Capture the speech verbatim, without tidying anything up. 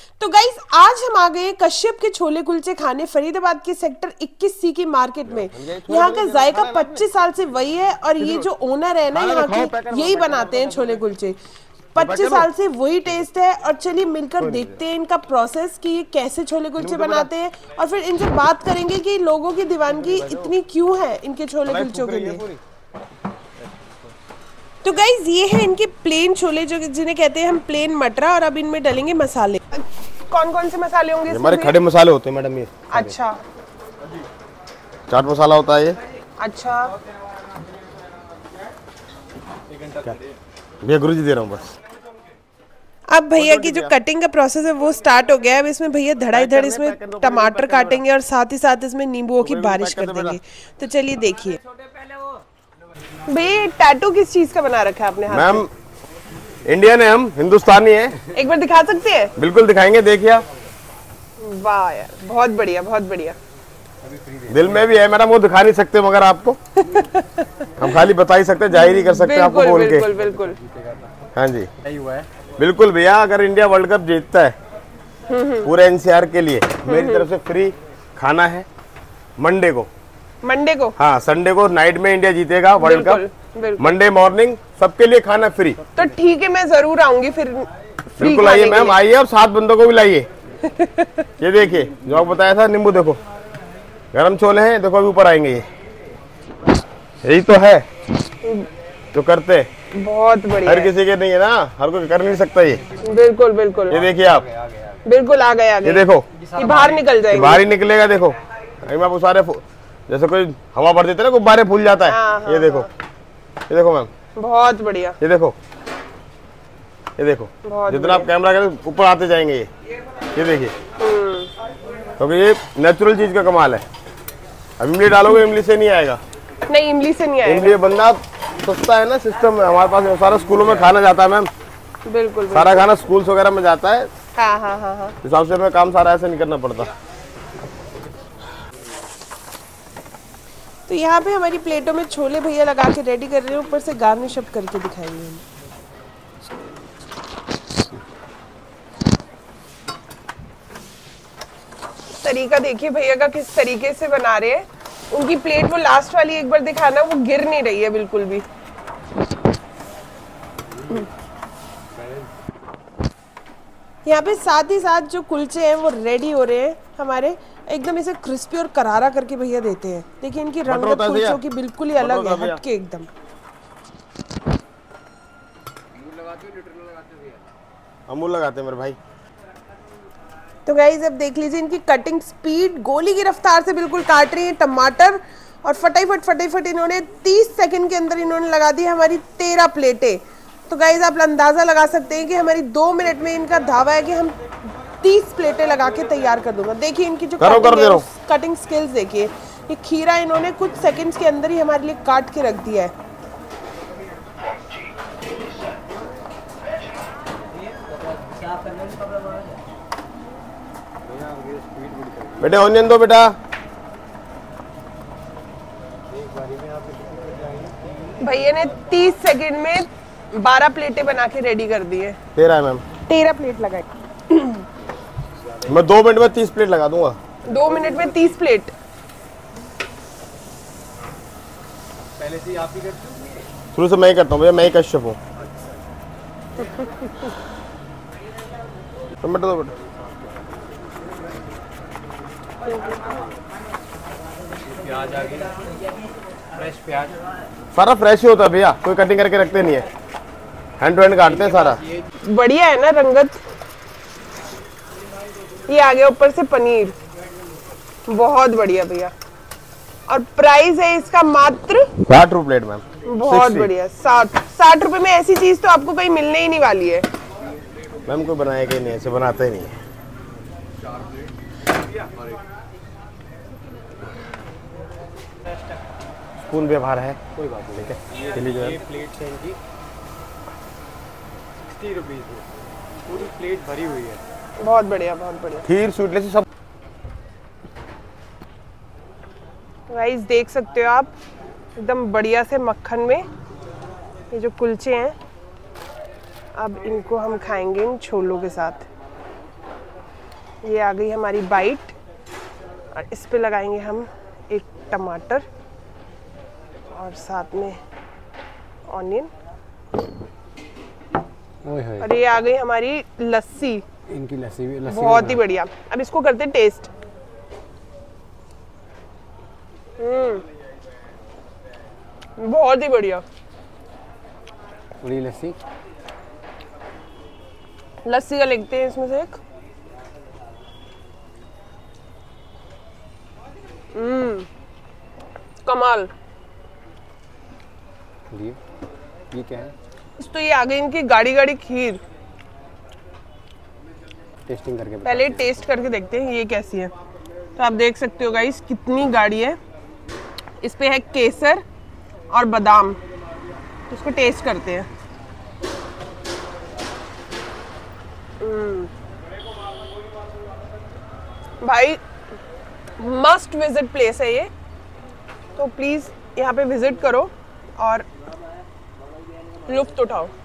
तो गाइस आज हम आ गए कश्यप के छोले कुलचे खाने फरीदाबाद के सेक्टर इक्कीस सी की मार्केट में। यहाँ का जायका पच्चीस साल से वही है और ये जो ओनर है ना यहाँ के यही बनाते हैं छोले कुलचे। पच्चीस साल से वही टेस्ट है। और चलिए मिलकर देखते हैं इनका प्रोसेस कि ये कैसे छोले कुलचे बनाते हैं और फिर इनसे बात करेंगे कि लोगों की दीवानगी इतनी क्यों है इनके छोले कुलचों के लिए। तो गाइज ये है इनके प्लेन छोले जो जिन्हें कहते हैं हम प्लेन मटरा, और अब इनमें डालेंगे मसाले। कौन कौन से मसाले होंगे? हमारे खड़े मसाले होते हैं मैडम ये। अच्छा, चाट मसाला होता है ये। अच्छा, ये गुरु जी दे रहा हूँ बस। अब भैया की जो कटिंग का प्रोसेस है वो स्टार्ट हो गया है। अब इसमें भैया धड़ाई धड़ इसमें टमाटर काटेंगे और साथ ही साथ इसमें नींबुओं की बारिश कर देंगे। तो चलिए देखिए भैया टैटू किस चीज का बना रखा है आपने हाथ? मैम इंडियन है, हम हिंदुस्तानी है। एक बार दिखा सकते हैं? बिल्कुल दिखाएंगे, देखिए आप। वाह यार, बहुत बढ़िया बहुत बढ़िया। दिल में भी है मैडम, वो दिखा नहीं सकते मगर आपको हम खाली बता ही सकते, जाहिर ही कर सकते हैं आपको बोल के। बिल्कुल बिल्कुल। हाँ जी बिल्कुल भैया, अगर इंडिया वर्ल्ड कप जीतता है पूरे एनसीआर के लिए मेरी तरफ से फ्री खाना है मंडे को। मंडे को? हाँ, संडे को नाइट में इंडिया जीतेगा वर्ल्ड कप। मंडे मॉर्निंग सबके लिए खाना फ्री। तो ठीक है, मैं जरूर आऊंगी फिर। बिल्कुल आइए मैम, आइए और सात बंदों को भी लाइए। ये देखिए जो आपको बताया था, नींबू देखो, गरम छोले हैं, देखो अभी ऊपर आएंगे। ये यही तो है जो करते। बहुत बढ़िया। हर किसी के नहीं है ना, हर कोई कर नहीं सकता ये। बिल्कुल बिल्कुल। ये देखिए आप, बिल्कुल आ गए आ गए। ये देखो ये बाहर निकल जाएगा, बाहर ही निकलेगा। देखो आप सारे जैसे कोई हवा भर देते ना, गुब्बारे फूल जाता है। हाँ, ये देखो, ये देखो मैम, बहुत बढ़िया। ये देखो, ये देखो, जितना आप कैमरा करें ऊपर आते जाएंगे। ये ये देखिए, क्योंकि ये नेचुरल चीज का कमाल है। अब इमली डालोगे, इमली से नहीं आएगा। नहीं, इमली से नहीं आएगा। इमली बंदा सस्ता है ना, सिस्टम है हमारे पास। सारा स्कूलों में खाना जाता है मैम। बिल्कुल, सारा खाना स्कूल्स वगैरह में जाता है। हाँ हाँ हाँ हाँ। हिसाब से हमें काम सारा ऐसे नहीं करना पड़ता। तो यहाँ पे हमारी प्लेटों में छोले भैया लगा के रेडी कर रहे हैं, ऊपर से गार्निश अप करके दिखाएंगे हम। तरीका देखिए भैया का किस तरीके से बना रहे हैं। उनकी प्लेट वो लास्ट वाली एक बार दिखाना, वो गिर नहीं रही है बिल्कुल भी। यहाँ पे साथ ही साथ जो कुलचे हैं वो रेडी हो रहे हैं हमारे। एकदम इसे क्रिस्पी और करारा करके भैया देते हैं। देखिए इनकी रंगत कुलचों की बिल्कुल ही अलग है, हटके एकदम। अमूल लगाते हैं मेरे भाई। तो गाइस अब देख लीजिए इनकी कटिंग स्पीड, गोली की रफ्तार से बिल्कुल काट रही है टमाटर। और फटाफट फटाफट इन्होंने तीस सेकंड के अंदर इन्होंने लगा दी हमारी तेरह प्लेटें। तो गाइस आप अंदाजा लगा सकते हैं कि हमारी दो मिनट में इनका धावा है कि हम तीस प्लेटें लगा के तैयार कर दूंगा। देखिए इनकी जो करो, कटिंग, कर है, कटिंग स्किल्स देखिए। ये खीरा इन्होंने कुछ सेकंड्स के अंदर ही हमारे लिए काट के रख दिया है। बेटे ऑनियन दो बेटा। भैया ने तीस सेकंड में बारह प्लेटें बना के रेडी कर दी है। तेरह है मैम, तेरह प्लेट लगाई। मैं दो मिनट में तीस प्लेट लगा दूंगा। दो मिनट में तीस प्लेट? पहले से आप ही करते हो? शुरू से मैं ही करता हूँ भैया, मैं ही कश्यप हूँ। टमाटर दो बेटा। प्याज आ गई, फ्रेश प्याज। सारा फ्रेश ही होता है भैया, कोई कटिंग करके रखते नहीं है, हैंड टू हैंड काटते हैं सारा। बढ़िया है ना रंगत। ये आ गया ऊपर से पनीर, बहुत बढ़िया भैया। और प्राइस है इसका मात्र साठ रुपए प्लेट मैम। बहुत बढ़िया, साठ साठ रुपए में ऐसी चीज तो आपको कहीं मिलने ही नहीं वाली है मैम। कोई बनाएगा ही नहीं, ऐसे बनाते ही नहीं है। स्पून व्यवहार है, कोई बात नहीं। ठीक है, ये, ये प्लेट है इनकी साठ रुपीस में, पूरी प्लेट भरी हुई है। बहुत बढ़िया बहुत बढ़िया। खीर स्वीटलेस सब। गाइस देख सकते हो आप, एकदम बढ़िया से मक्खन में ये जो कुलचे हैं, अब इनको हम खाएंगे इन छोलों के साथ। ये आ गई हमारी बाइट और इस पे लगाएंगे हम एक टमाटर और साथ में ऑनियन। और ये आ गई हमारी लस्सी, इनकी लस्सी भी लस्सी बहुत ही बढ़िया। अब इसको करते हैं टेस्ट। हम्म बहुत ही बढ़िया। पूरी लस्सी लस्सी का लेते हैं इसमें से एक। हम्म कमाल। ये ये क्या है? तो ये आ गई इनकी गाढ़ी गाढ़ी खीर। टेस्टिंग करके पहले टेस्ट करके देखते हैं ये कैसी है। तो आप देख सकते हो गाइस कितनी गाढ़ी है। इस पे है केसर और बादाम। तो इसको टेस्ट करते हैं। भाई मस्ट विजिट प्लेस है ये, तो प्लीज यहाँ पे विजिट करो और लुत्फ उठाओ।